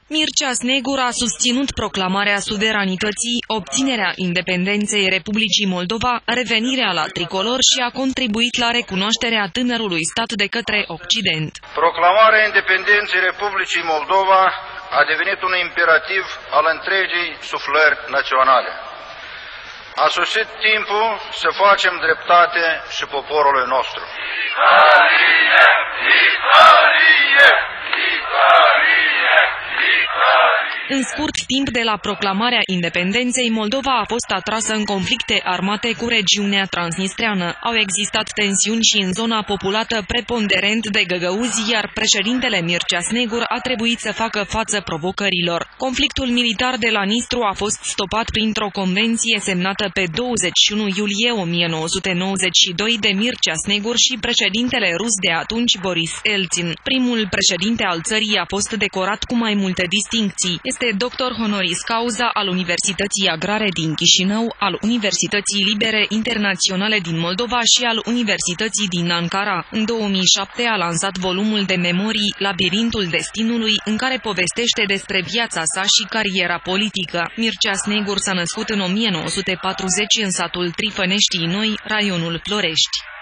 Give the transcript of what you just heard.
Mircea Snegur a susținut proclamarea suveranității, obținerea independenței Republicii Moldova, revenirea la tricolor și a contribuit la recunoașterea tânărului stat de către Occident. Proclamarea independenței Republicii Moldova a devenit un imperativ al întregii suflări naționale. A sosit timpul să facem dreptate și poporului nostru. Victorie! Victorie! Victorie! În scurt timp de la proclamarea independenței, Moldova a fost atrasă în conflicte armate cu regiunea transnistreană. Au existat tensiuni și în zona populată preponderent de găgăuzi, iar președintele Mircea Snegur a trebuit să facă față provocărilor. Conflictul militar de la Nistru a fost stopat printr-o convenție semnată pe 21 iulie 1992 de Mircea Snegur și președintele rus de atunci, Boris Elțin. Primul președinte al țării a fost decorat cu mai multe distincții. Este doctor honoris causa al Universității Agrare din Chișinău, al Universității Libere Internaționale din Moldova și al Universității din Ankara. În 2007 a lansat volumul de memorii Labirintul Destinului, în care povestește despre viața sa și cariera politică. Mircea Snegur s-a născut în 1940 în satul Trifăneștii Noi, raionul Florești.